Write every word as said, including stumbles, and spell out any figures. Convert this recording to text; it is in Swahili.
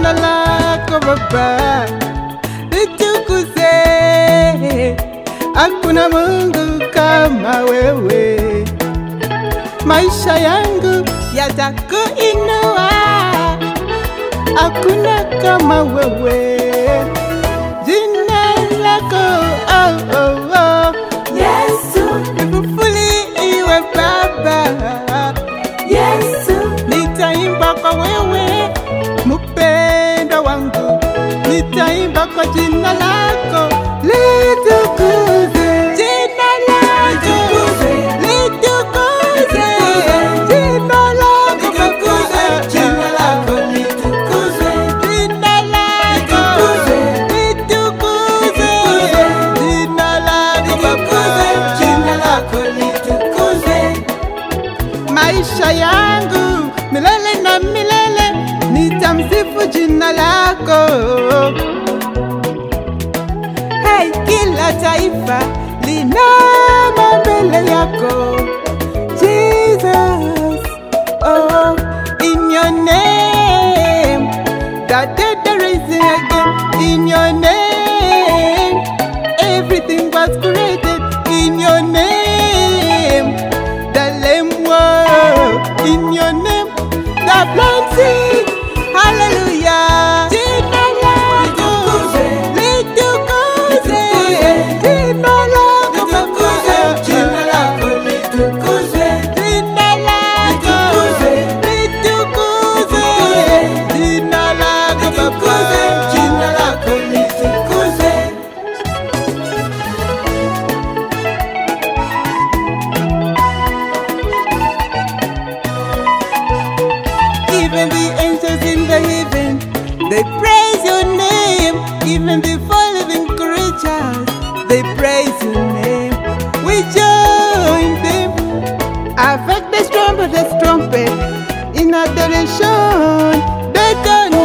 jina lako Baba litukuze. Hakuna Mungu kama wewe, maisha yangu yatakuinua. Hakuna kama wewe, jina lako oh oh oh Yesu, lifufuliwe Baba. Yesu, nitaimba kwa wewe mpendo wangu, nitaimba kwa jina lako litukuze. Jina lako litukuze, jina lako litukuze, jina lako litukuze, jina lako litukuze, jina lako litukuze, jina lako litukuze. Maisha yangu milele na milele nitamsifu jina lako. Hey, kila taifa linama mbele yako Jesus. Oh, in your name the dead are rising again. In your name everything was created. In your name the lame walk. In your name the blind see. Hallelujah. Jina lako litukuze, jina lako litukuze, jina lako litukuze, jina lako litukuze, jina lako litukuze, jina lako litukuze. Even the angels in the heaven, they praise your name. Even the four living creatures, they praise your name. We join them. Affect the trumpet, the trumpet in adoration. They don't